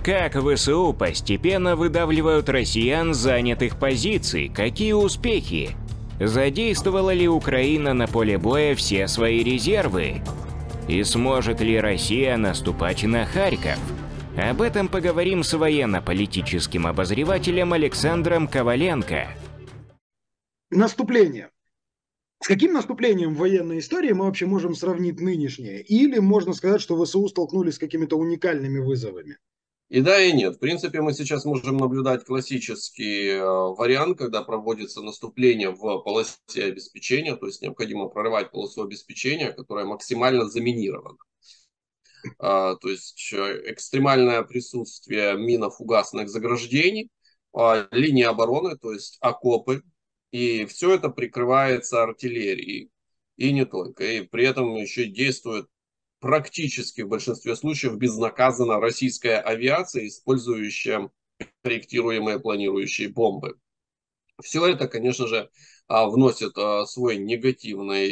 Как ВСУ постепенно выдавливают россиян с занятых позиций? Какие успехи? Задействовала ли Украина на поле боя все свои резервы? И сможет ли Россия наступать на Харьков? Об этом поговорим с военно-политическим обозревателем Александром Коваленко. Наступление. С каким наступлением в военной истории мы вообще можем сравнить нынешнее? Или можно сказать, что ВСУ столкнулись с какими-то уникальными вызовами? И да, и нет. В принципе, мы сейчас можем наблюдать классический вариант, когда проводится наступление в полосе обеспечения, то есть необходимо прорывать полосу обеспечения, которая максимально заминирована. То есть экстремальное присутствие минно-фугасных заграждений, линии обороны, то есть окопы, и все это прикрывается артиллерией. И не только. И при этом еще действует практически в большинстве случаев безнаказанно российская авиация, использующая корректируемые планирующие бомбы. Все это, конечно же, вносит свой негативный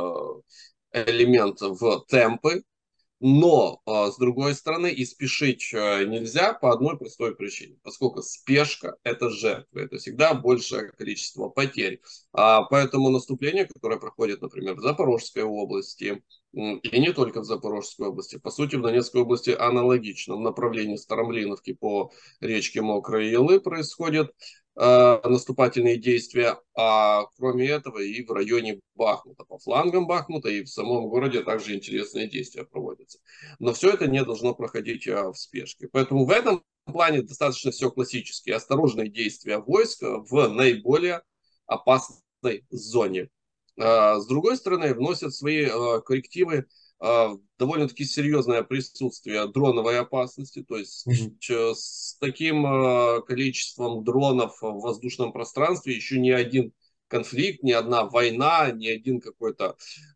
элемент в темпы, но, с другой стороны, и спешить нельзя по одной простой причине. Поскольку спешка – это жертва, это всегда большее количество потерь. Поэтому наступление, которое проходит, например, в Запорожской области, и не только в Запорожской области, по сути, в Донецкой области аналогично. В направлении Старомлиновки по речке Мокрые Елы происходят наступательные действия, а кроме этого и в районе Бахмута, по флангам Бахмута и в самом городе также интересные действия проводятся. Но все это не должно проходить в спешке. Поэтому в этом плане достаточно все классические, осторожные действия войск в наиболее опасной зоне. С другой стороны, вносят свои коррективы довольно-таки серьезное присутствие дроновой опасности, то есть с таким количеством дронов в воздушном пространстве еще ни один конфликт, ни одна война, ни один какой-то,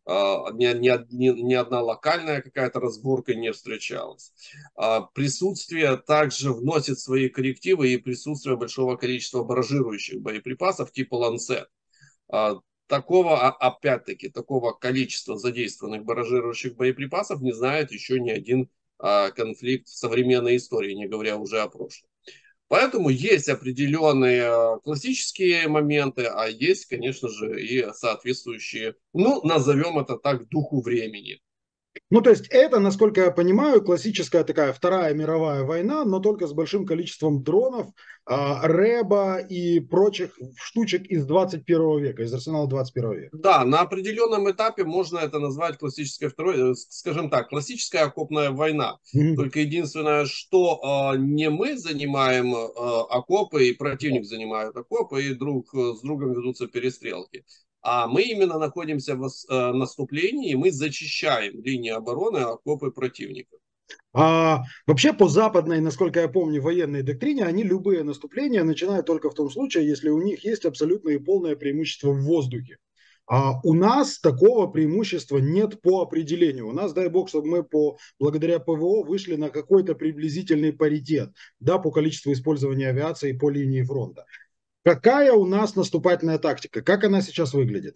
ни одна локальная какая-то разборка не встречалась. Присутствие также вносит свои коррективы и присутствие большого количества баражирующих боеприпасов типа «Ланцет». Такого, опять-таки, такого количества задействованных баражирующих боеприпасов не знает еще ни один конфликт в современной истории, не говоря уже о прошлом. Поэтому есть определенные классические моменты, а есть, конечно же, и соответствующие, ну, назовем это так, духу времени. Ну, то есть это, насколько я понимаю, классическая такая Вторая мировая война, но только с большим количеством дронов, рэба и прочих штучек из 21 века, из арсенала 21 века. Да, на определенном этапе можно это назвать классической второй, скажем так, классическая окопная война. Только единственное, что не мы занимаем окопы, и противник занимает окопы, и друг с другом ведутся перестрелки. А мы именно находимся в наступлении, и мы зачищаем линии обороны, окопы противника. Вообще по западной, насколько я помню, военной доктрине, они любые наступления начинают только в том случае, если у них есть абсолютное и полное преимущество в воздухе. У нас такого преимущества нет по определению. У нас, дай бог, чтобы мы благодаря ПВО вышли на какой-то приблизительный паритет, да, по количеству использования авиации по линии фронта. Какая у нас наступательная тактика? Как она сейчас выглядит?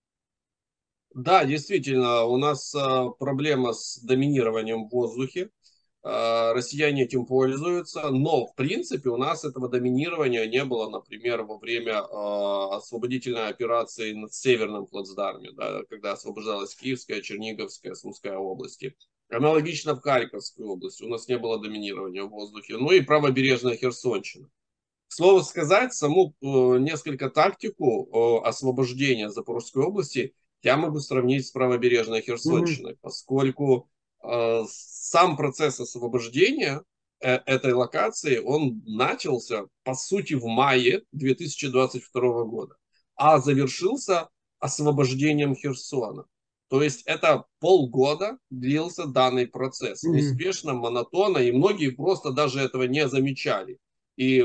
Да, действительно, у нас проблема с доминированием в воздухе. Россияне этим пользуются, но в принципе у нас этого доминирования не было, например, во время освободительной операции над Северным плацдарме, да, когда освобождалась Киевская, Черниговская, Сумская области. Аналогично в Харьковской области у нас не было доминирования в воздухе, ну и правобережная Херсонщина. К слову сказать, саму несколько тактику освобождения Запорожской области я могу сравнить с правобережной Херсонщиной, поскольку сам процесс освобождения этой локации, он начался, по сути, в мае 2022 года, а завершился освобождением Херсона. То есть это полгода длился данный процесс. Неспешно, монотонно, и многие просто даже этого не замечали. И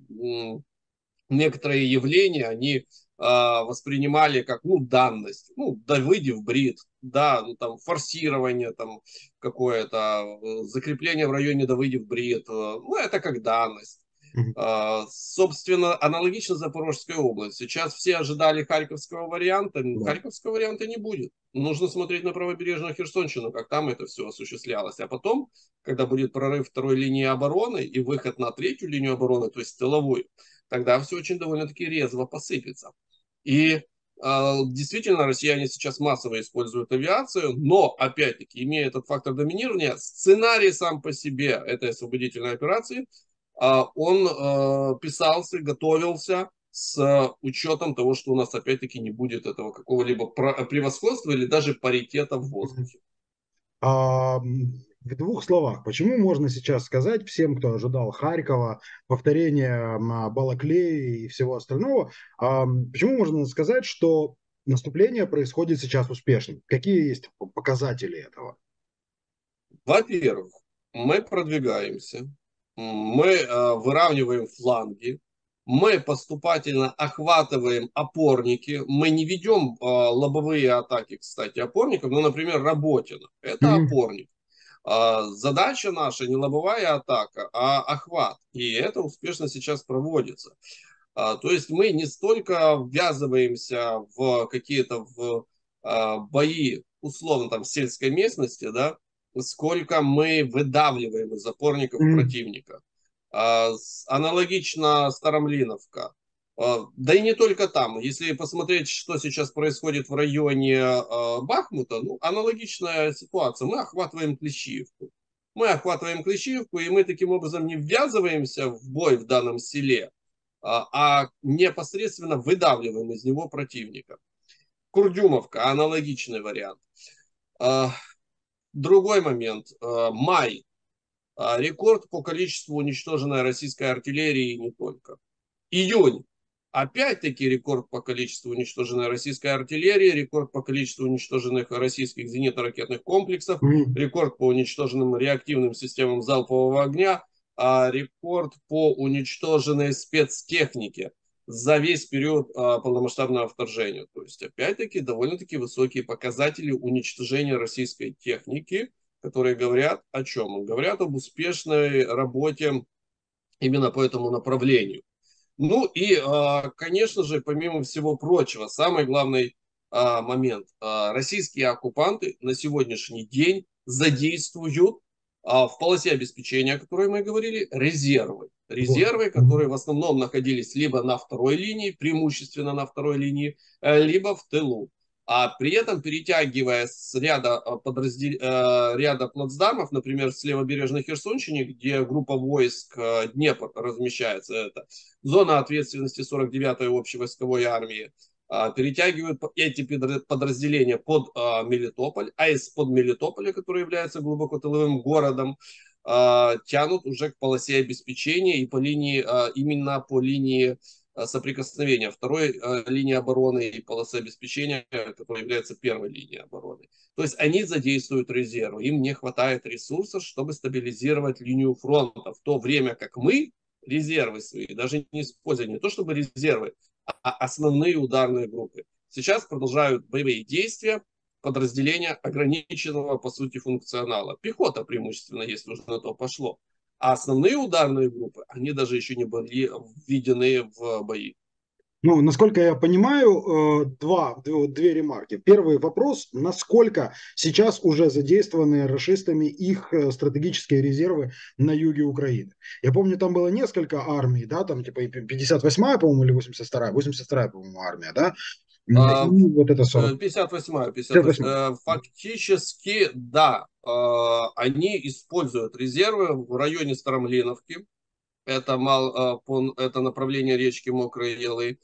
некоторые явления они воспринимали как, ну, данность. Ну, да, выйди в брит, да, ну, там, форсирование там какое-то, закрепление в районе да выйди в брит, ну, это как данность. Собственно, аналогично Запорожская область. Сейчас все ожидали Харьковского варианта. Да. Харьковского варианта не будет. Нужно смотреть на правобережную Херсонщину, как там это все осуществлялось. А потом, когда будет прорыв второй линии обороны и выход на третью линию обороны, то есть тыловую, тогда все очень довольно-таки резво посыпется. И действительно, россияне сейчас массово используют авиацию, но, опять-таки, имея этот фактор доминирования, сценарий сам по себе этой освободительной операции – он писался, готовился с учетом того, что у нас опять-таки не будет этого какого-либо превосходства или даже паритета в воздухе. В двух словах, почему можно сейчас сказать всем, кто ожидал Харькова, повторения Балаклеи и всего остального, почему можно сказать, что наступление происходит сейчас успешно? Какие есть показатели этого? Во-первых, мы продвигаемся, мы выравниваем фланги, мы поступательно охватываем опорники, мы не ведем лобовые атаки, кстати, опорников, ну, например, Работино, это опорник. Задача наша не лобовая атака, а охват, и это успешно сейчас проводится. То есть мы не столько ввязываемся в какие-то бои, условно, там, в сельской местности, да, сколько мы выдавливаем из опорников противника. Аналогично Старомлиновка. Да и не только там. Если посмотреть, что сейчас происходит в районе Бахмута, ну, аналогичная ситуация. Мы охватываем Клещиевку. Мы охватываем Клещиевку, и мы таким образом не ввязываемся в бой в данном селе, а непосредственно выдавливаем из него противника. Курдюмовка, аналогичный вариант. Другой момент. Май. Рекорд по количеству уничтоженной российской артиллерии и не только. Июнь. Опять-таки рекорд по количеству уничтоженной российской артиллерии, рекорд по количеству уничтоженных российских зенитно-ракетных комплексов, рекорд по уничтоженным реактивным системам залпового огня, рекорд по уничтоженной спецтехнике за весь период полномасштабного вторжения. То есть, опять-таки, довольно-таки высокие показатели уничтожения российской техники, которые говорят о чем? Говорят об успешной работе именно по этому направлению. Ну и, конечно же, помимо всего прочего, самый главный момент. Российские оккупанты на сегодняшний день задействуют в полосе обеспечения, о которой мы говорили, резервы. Резервы, которые в основном находились либо на второй линии, преимущественно на второй линии, либо в тылу. А при этом, перетягивая с ряда плацдармов, например, с левобережной Херсонщине, где группа войск Днепр размещается, это зона ответственности 49-й общевойсковой армии, перетягивают эти подразделения под Мелитополь, а из-под Мелитополя, который является глубоко тыловым городом, тянут уже к полосе обеспечения и по линии, именно по линии соприкосновения второй линии обороны и полосы обеспечения, которая является первой линией обороны. То есть они задействуют резервы, им не хватает ресурсов, чтобы стабилизировать линию фронта, в то время как мы резервы свои даже не используем, не то чтобы резервы, а основные ударные группы. Сейчас продолжают боевые действия подразделения ограниченного, по сути, функционала. Пехота преимущественно, если уже на то пошло. А основные ударные группы, они даже еще не были введены в бои. Ну, насколько я понимаю, две ремарки. Первый вопрос, насколько сейчас уже задействованы рашистами их стратегические резервы на юге Украины. Я помню, там было несколько армий, да, там типа 58-я, по-моему, или 82-я, 82-я, по-моему, армия, да, и вот это 40. 58-я. Фактически, да, они используют резервы в районе Старомлиновки. Это направление речки Мокрые Елы.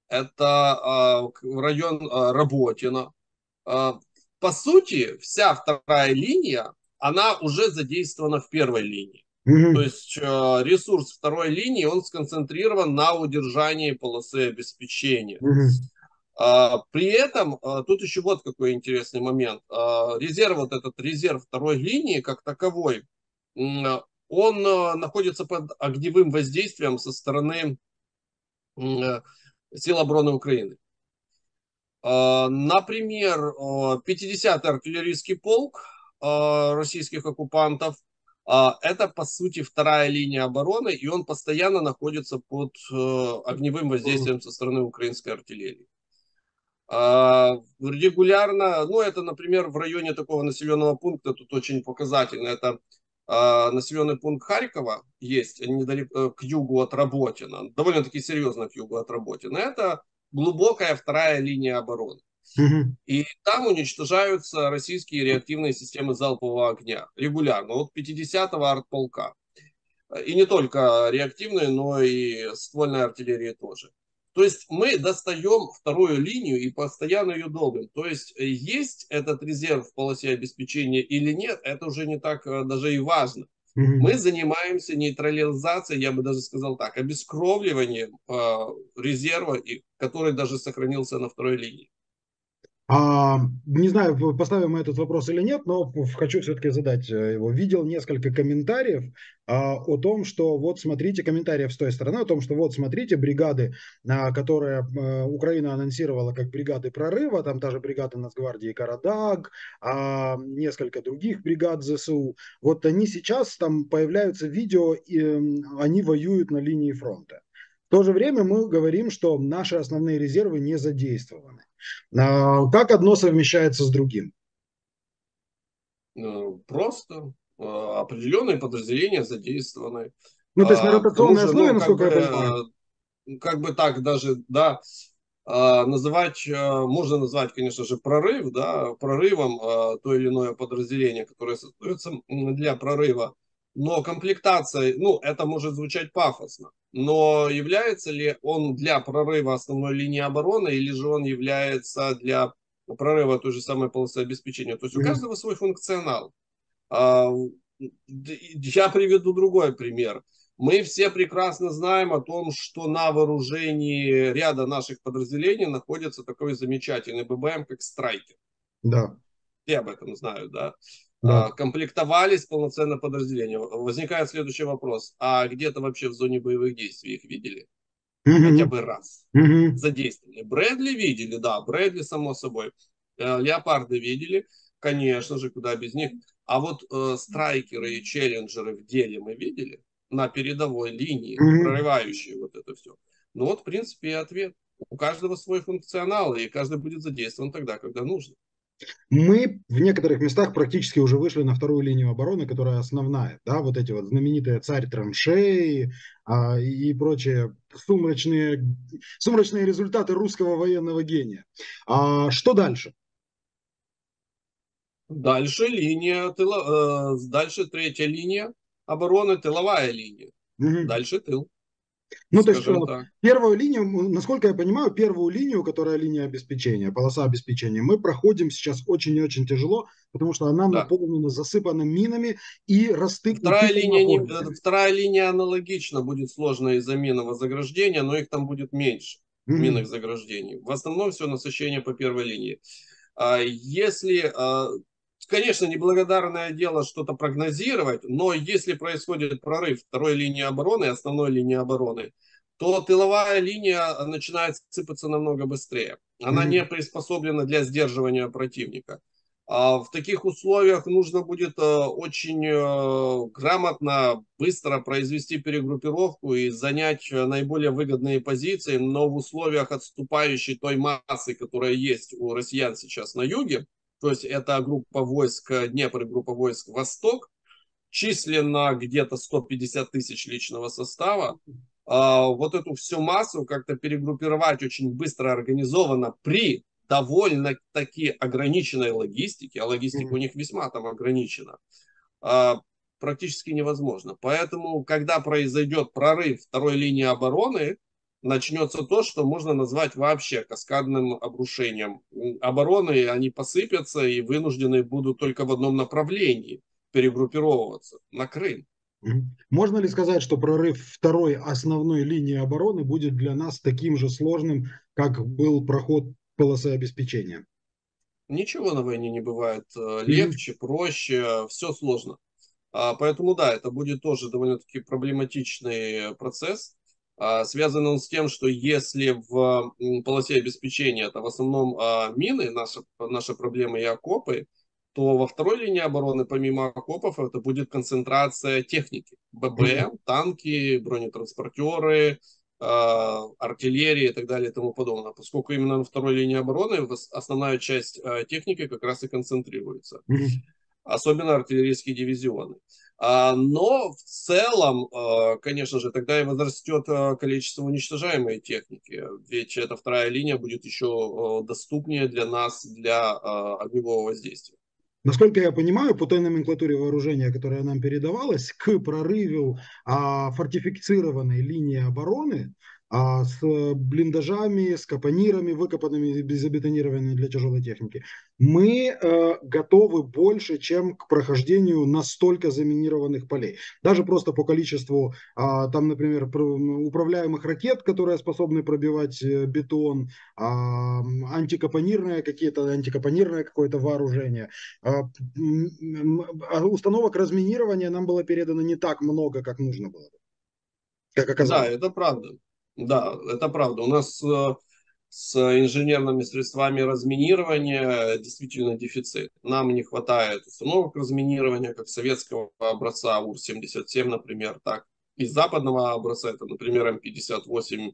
Это район Работино. По сути, вся вторая линия, она уже задействована в первой линии. То есть ресурс второй линии, он сконцентрирован на удержании полосы обеспечения. При этом, тут еще вот какой интересный момент. Вот этот резерв второй линии, как таковой, он находится под огневым воздействием со стороны сил обороны Украины. Например, 50-й артиллерийский полк российских оккупантов Это, по сути, вторая линия обороны, и он постоянно находится под огневым воздействием со стороны украинской артиллерии. Регулярно, ну, это, например, в районе такого населенного пункта, тут очень показательно, это населенный пункт Харькова есть, недалеко к югу от Работина, довольно-таки серьезно к югу от Работина. Это глубокая вторая линия обороны. Мгм. И там уничтожаются российские реактивные системы залпового огня регулярно, от 50-го артполка. И не только реактивные, но и ствольной артиллерии тоже. То есть мы достаем вторую линию и постоянно ее долбим. То есть есть этот резерв в полосе обеспечения или нет, это уже не так даже и важно. Мы Мгм. занимаемся нейтрализацией, я бы даже сказал так, обескровливанием резерва, который даже сохранился на второй линии. Не знаю, поставим мы этот вопрос или нет, но хочу все-таки задать его. Видел несколько комментариев о том, что вот смотрите, комментариев с той стороны, о том, что вот смотрите, бригады, которые Украина анонсировала как бригады прорыва, там та же бригада Нацгвардии Карадаг, несколько других бригад ЗСУ, вот они сейчас, там появляются видео, и они воюют на линии фронта. В то же время мы говорим, что наши основные резервы не задействованы. Как одно совмещается с другим? Просто определенные подразделения задействованы. Ну, то есть на К тому ротационной же, основе, ну, насколько я понимаю. как бы так даже, да, называть, можно назвать, конечно же, прорыв, да, прорывом то или иное подразделение, которое создается для прорыва. Но комплектация, ну, это может звучать пафосно. Но является ли он для прорыва основной линии обороны, или же он является для прорыва той же самой полосы обеспечения? То есть у Мгм. каждого свой функционал. А, Я приведу другой пример. Мы все прекрасно знаем о том, что на вооружении ряда наших подразделений находится такой замечательный ББМ, как Страйкер. Да, Все об этом знают, да? да. Комплектовались полноценно подразделения. Возникает следующий вопрос. А где-то вообще в зоне боевых действий их видели? Хотя Мгм. бы раз. Мгм. Задействовали. Брэдли видели, да, Брэдли, само собой. Леопарды видели, конечно же, куда без них. А вот страйкеры и челленджеры в деле мы видели на передовой линии, Мгм. прорывающие вот это все. Ну вот, в принципе, и ответ. У каждого свой функционал, и каждый будет задействован тогда, когда нужно. Мы в некоторых местах практически уже вышли на вторую линию обороны, которая основная. Да, вот эти вот знаменитые царь траншеи и прочие сумрачные результаты русского военного гения. Что дальше? Дальше дальше третья линия обороны, тыловая линия. Мгм. Дальше тыл, Ну, то есть скажем так. первую линию, насколько я понимаю, первую линию, которая линия обеспечения, полоса обеспечения, мы проходим сейчас очень и очень тяжело, потому что она Да. наполнена, засыпана минами и тысяченаходниками. Вторая линия аналогично будет сложно из-за минного заграждения, но их там будет меньше, минных Мгм. заграждений. В основном все насыщение по первой линии. Если, конечно, неблагодарное дело что-то прогнозировать, но если происходит прорыв второй линии обороны, основной линии обороны, то тыловая линия начинает сыпаться намного быстрее. Она не Мгм. приспособлена для сдерживания противника. В таких условиях нужно будет очень грамотно, быстро произвести перегруппировку и занять наиболее выгодные позиции, но в условиях отступающей той массы, которая есть у россиян сейчас на юге, то есть это группа войск Днепр и группа войск Восток, численно где-то 150 тысяч личного состава, вот эту всю массу как-то перегруппировать очень быстро, организованно при довольно-таки ограниченной логистике, а логистика у Мгм. них весьма там ограничена, практически невозможно. Поэтому, когда произойдет прорыв второй линии обороны, начнется то, что можно назвать вообще каскадным обрушением. Обороны, они посыпятся и вынуждены будут только в одном направлении перегруппировываться на Крым. Мгм. Можно ли сказать, что прорыв второй основной линии обороны будет для нас таким же сложным, как был проход полосы обеспечения? Ничего на войне не бывает Мгм. легче, проще, все сложно. Поэтому да, это будет тоже довольно-таки проблематичный процесс. Связан он с тем, что если в полосе обеспечения это в основном мины, наша проблема и окопы, то во второй линии обороны, помимо окопов, это будет концентрация техники. ББМ, танки, бронетранспортеры, артиллерии и так далее и тому подобное. Поскольку именно на второй линии обороны основная часть техники как раз и концентрируется. Особенно артиллерийские дивизионы. Но в целом, конечно же, тогда и возрастет количество уничтожаемой техники. Ведь эта вторая линия будет еще доступнее для нас для огневого воздействия. Насколько я понимаю, по той номенклатуре вооружения, которая нам передавалась, к прорыву фортифицированной линии обороны с блиндажами, с капонирами, выкопанными, забетонированными для тяжелой техники, мы готовы больше, чем к прохождению настолько заминированных полей. Даже просто по количеству, там, например, управляемых ракет, которые способны пробивать бетон, антикапонирное какое-то вооружение. Установок разминирования нам было передано не так много, как нужно было, как оказалось. Да, это правда. Да, это правда. У нас с инженерными средствами разминирования действительно дефицит. Нам не хватает установок разминирования, как советского образца УР-77, например, так и западного образца, это, например, М58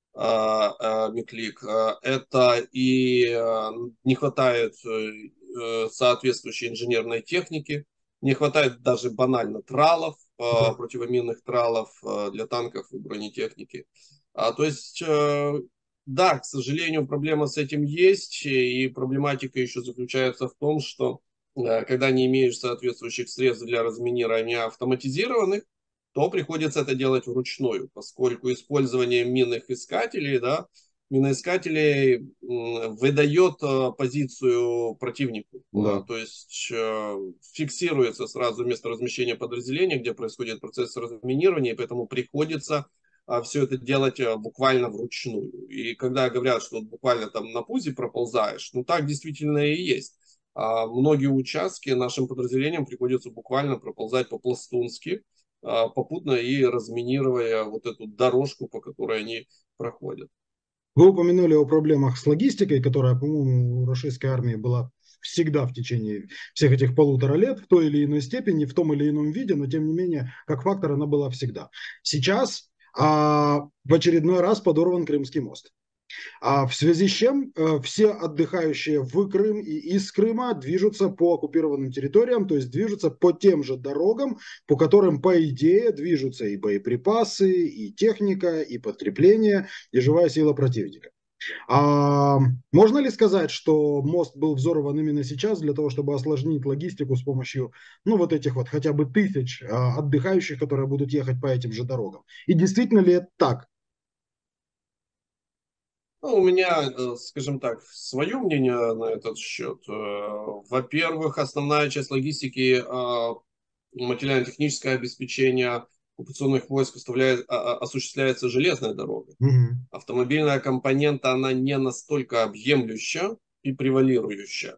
Миклик. Это и не хватает соответствующей инженерной техники, не хватает даже банально тралов, противоминных тралов для танков и бронетехники. То есть, да, к сожалению, проблема с этим есть, и проблематика еще заключается в том, что когда не имеешь соответствующих средств для разминирования автоматизированных, то приходится это делать вручную, поскольку использование минных искателей, да, миноискателей выдает позицию противнику. Да. То есть фиксируется сразу место размещения подразделения, где происходит процесс разминирования, и поэтому приходится все это делать буквально вручную. И когда говорят, что буквально там на пузе проползаешь, ну так действительно и есть. Многие участки нашим подразделениям приходится буквально проползать по-пластунски, попутно и разминируя вот эту дорожку, по которой они проходят. Вы упомянули о проблемах с логистикой, которая, по-моему, у российской армии была всегда в течение всех этих 1,5 лет в той или иной степени, в том или ином виде, но тем не менее, как фактор она была всегда. Сейчас в очередной раз подорван Крымский мост. В связи с чем все отдыхающие в Крым и из Крыма движутся по оккупированным территориям, то есть движутся по тем же дорогам, по которым, по идее, движутся и боеприпасы, и техника, и подкрепление, и живая сила противника. Можно ли сказать, что мост был взорван именно сейчас для того, чтобы осложнить логистику с помощью, ну, вот этих вот хотя бы 1000 отдыхающих, которые будут ехать по этим же дорогам? И действительно ли это так? Ну, у меня, скажем так, свое мнение на этот счет. Во-первых, основная часть логистики, материально-техническое обеспечение оккупационных войск осуществляется железной дорогой. Автомобильная компонента, она не настолько объемлющая и превалирующая.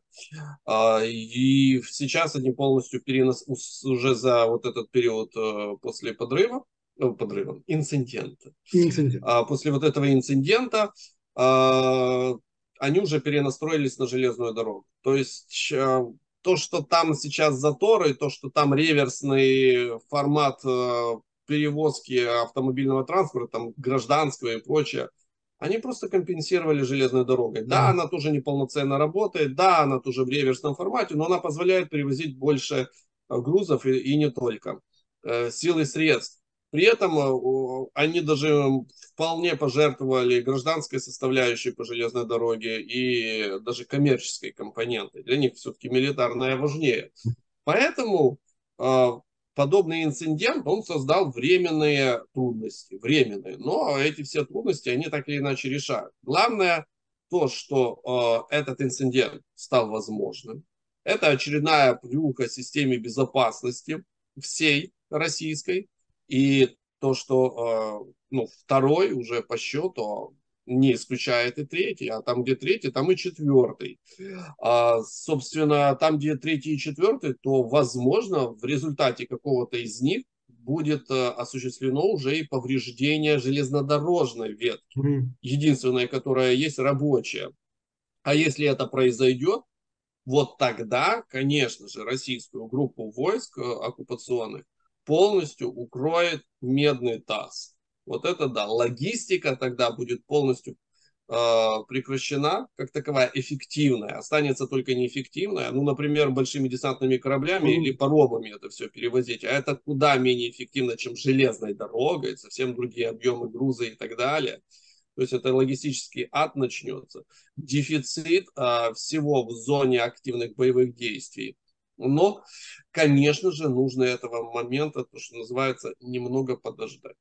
И сейчас они полностью уже за вот этот период после инцидента. После вот этого инцидента они уже перенастроились на железную дорогу. То есть то, что там сейчас заторы, то, что там реверсный формат перевозки автомобильного транспорта, там, гражданского и прочее, они просто компенсировали железной дорогой. Да, она тоже неполноценно работает, да, она тоже в реверсном формате, но она позволяет перевозить больше грузов и не только. Сил и средств. При этом они даже вполне пожертвовали гражданской составляющей по железной дороге и даже коммерческой компонентой. Для них все-таки милитарная важнее. Поэтому подобный инцидент, он создал временные трудности. Временные. Но эти все трудности, они так или иначе решают. Главное то, что этот инцидент стал возможным. Это очередная плюха системе безопасности всей российской. И то, что второй уже по счету не исключает и третий, а там, где третий, там и четвертый. Собственно, там, где третий и четвертый, то, возможно, в результате какого-то из них будет осуществлено уже и повреждение железнодорожной ветки. Единственная, которая есть, рабочая. А если это произойдет, Вот тогда, конечно же, российскую группу войск оккупационных полностью укроет медный таз. Вот это да, логистика тогда будет полностью прекращена, как таковая эффективная. Останется только неэффективная. Ну, например, большими десантными кораблями или паромами это все перевозить. А это куда менее эффективно, чем железной дорогой, совсем другие объемы груза и так далее. То есть это логистический ад начнется. Дефицит всего в зоне активных боевых действий. Но, конечно же, нужно этого момента, то, что называется, немного подождать.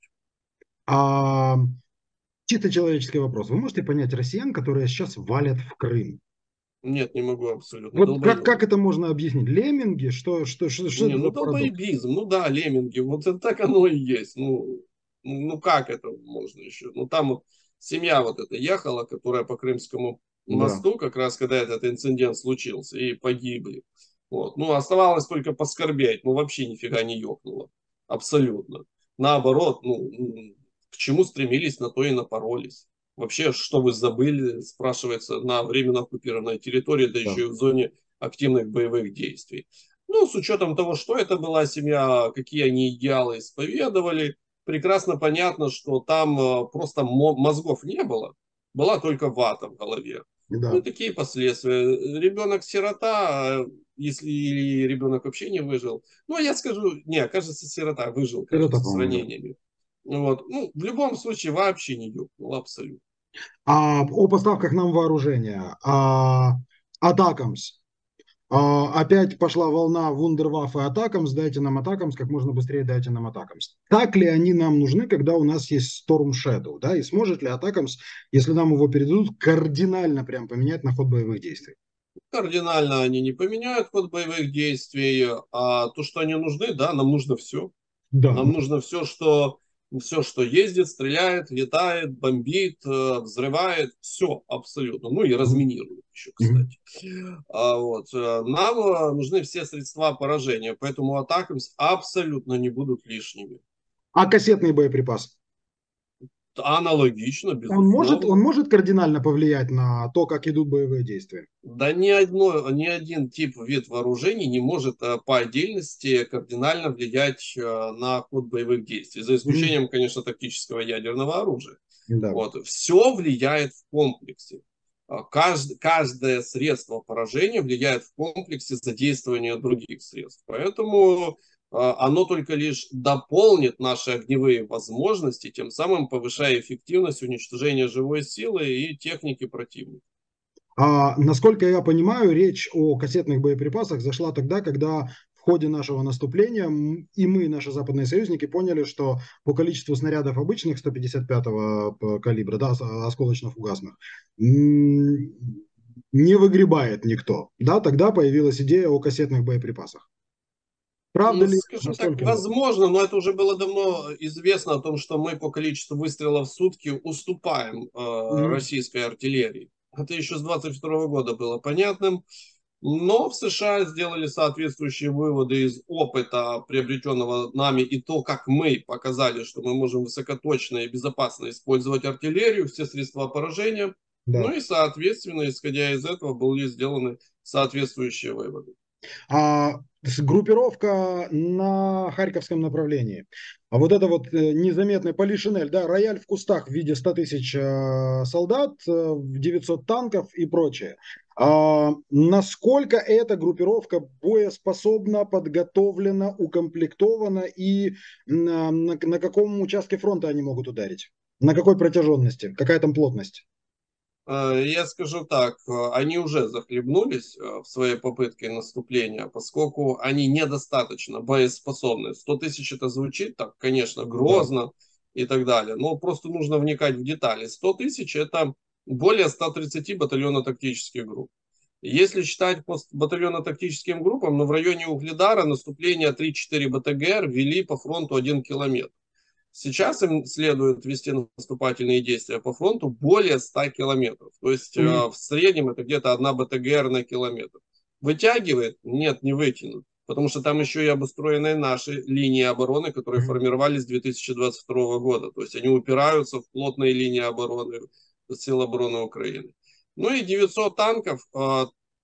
А, чисто человеческий вопрос. Вы можете понять россиян, которые сейчас валят в Крым? Нет, не могу абсолютно. Вот как Долбоебы. это можно объяснить? Лемминги? Что Не, это ну за парадокс? долбоебизм, ну да, лемминги, вот это так оно и есть. Ну как это можно еще? Ну там вот семья вот эта ехала, которая по Крымскому Да. мосту, как раз когда этот инцидент случился, и погибли. Вот. Ну оставалось только поскорбеть, ну вообще нифига не ёкнуло. Абсолютно. Наоборот, к чему стремились, на то и напоролись. Вообще, что вы забыли, спрашивается, на временно оккупированной территории, да Да. еще и в зоне активных боевых действий. Ну, с учетом того, что это была семья, какие они идеалы исповедовали, прекрасно понятно, что там просто мозгов не было, была только вата в голове. Ну и Да. такие последствия. Ребенок-сирота, если ребенок вообще не выжил, ну, я скажу, не, кажется, сирота выжил, Это, кажется, с по-моему, да. ранениями. Вот. Ну, в любом случае, вообще не ёкнул, абсолютно. О поставках нам вооружения. Атакамс. Опять пошла волна вундерваффе Атакамс. Дайте нам Атакамс, как можно быстрее дайте нам Атакамс. Так ли они нам нужны, когда у нас есть Storm Shadow? Да? И сможет ли Атакамс, если нам его передадут, кардинально прям поменять на ход боевых действий? Кардинально они не поменяют ход боевых действий, а то, что они нужны, да, нам нужно все. Да. Нам нужно все, что ездит, стреляет, летает, бомбит, взрывает, все абсолютно. Ну и разминирует еще, Мгм. кстати. Нам нужны все средства поражения, поэтому атаки абсолютно не будут лишними. А кассетный боеприпас? Аналогично, Он безусловно. может кардинально повлиять на то, как идут боевые действия? Да ни один вид вооружений не может по отдельности кардинально влиять на ход боевых действий, за Мгм. исключением, конечно, тактического ядерного оружия. Да. Вот. Все влияет в комплексе. Каждое средство поражения влияет в комплексе задействования других средств. Поэтому оно только лишь дополнит наши огневые возможности, тем самым повышая эффективность уничтожения живой силы и техники противника. Насколько я понимаю, речь о кассетных боеприпасах зашла тогда, когда в ходе нашего наступления и мы, и наши западные союзники, поняли, что по количеству снарядов обычных 155-го калибра, да, осколочно-фугасных, не выгребает никто. Да, тогда появилась идея о кассетных боеприпасах. Правда Ну, ли? скажем так, Насколько? возможно, но это уже было давно известно о том, что мы по количеству выстрелов в сутки уступаем Мгм. российской артиллерии. Это еще с 22 года было понятным. Но в США сделали соответствующие выводы из опыта, приобретенного нами, и то, как мы показали, что мы можем высокоточно и безопасно использовать артиллерию, все средства поражения. Да. Ну и, соответственно, исходя из этого, были сделаны соответствующие выводы. Группировка на Харьковском направлении. А вот это вот незаметный Полишинель, да, рояль в кустах в виде 100 тысяч солдат, 900 танков и прочее. Насколько эта группировка боеспособна, подготовлена, укомплектована и на каком участке фронта они могут ударить? На какой протяженности? Какая там плотность? Я скажу так, они уже захлебнулись в своей попытке наступления, поскольку они недостаточно боеспособны. 100 тысяч это звучит так, конечно, Да. грозно и так далее, но просто нужно вникать в детали. 100 тысяч это более 130 батальонно-тактических групп. Если считать по батальонно-тактическим группам, но в районе Угледара наступление 3-4 БТГР вели по фронту 1 километр. Сейчас им следует вести наступательные действия по фронту более 100 километров. То есть в среднем это где-то 1 БТГР на километр. Вытягивает? Нет, не вытянут. Потому что там еще и обустроены наши линии обороны, которые Мгм. формировались с 2022 года. То есть они упираются в плотные линии обороны сил обороны Украины. Ну и 900 танков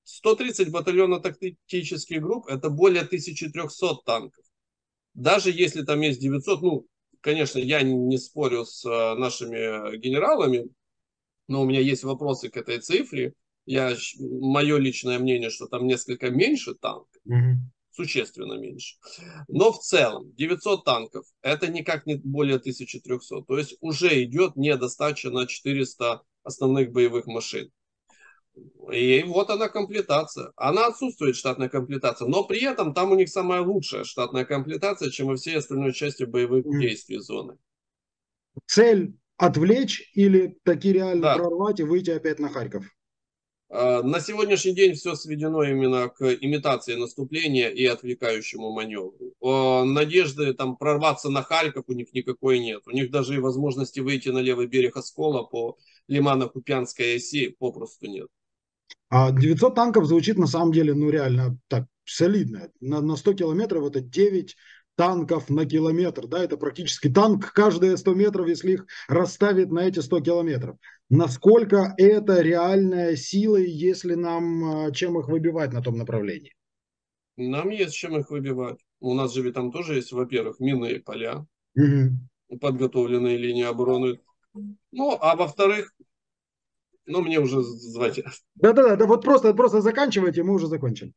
130 батальонов тактических групп – это более 1300 танков. Даже если там есть 900, ну, конечно, я не спорю с нашими генералами, но у меня есть вопросы к этой цифре. Мое личное мнение, что там несколько меньше танков, существенно меньше. Но в целом 900 танков – это никак не более 1300. То есть уже идет недостача на 400 основных боевых машин. И вот она комплектация. Она отсутствует, штатная комплектация, но при этом там у них самая лучшая штатная комплектация, чем во всей остальной части боевых действий зоны. Цель отвлечь или таки реально Да. прорвать и выйти опять на Харьков? На сегодняшний день все сведено именно к имитации наступления и отвлекающему маневру. Надежды там прорваться на Харьков у них никакой нет. У них даже и возможности выйти на левый берег Оскола по Лимано-Купянской оси попросту нет. 900 танков звучит на самом деле, ну реально так солидно. На 100 километров это 9 танков на километр. Да, это практически танк каждые 100 метров, если их расставить на эти 100 километров. Насколько это реальная сила, если нам чем их выбивать на том направлении? Нам есть чем их выбивать. У нас же ведь там тоже есть, во-первых, минные поля, подготовленные линии обороны. Ну, а во-вторых, ну, мне уже звать. Да, вот просто заканчивайте, мы уже закончим.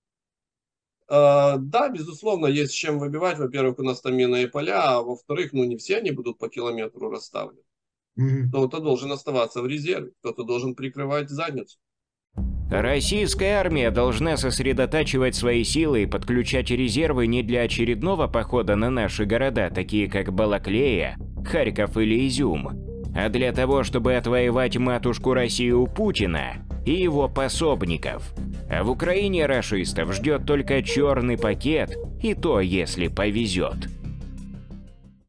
Да, безусловно, есть чем выбивать. Во-первых, у нас там минные поля, а во-вторых, ну, не все они будут по километру расставлены. Кто-то должен оставаться в резерве, кто-то должен прикрывать задницу. Российская армия должна сосредотачивать свои силы и подключать резервы не для очередного похода на наши города, такие как Балаклея, Харьков или Изюм, а для того, чтобы отвоевать матушку Россию у Путина и его пособников. А в Украине рашистов ждет только черный пакет, и то, если повезет.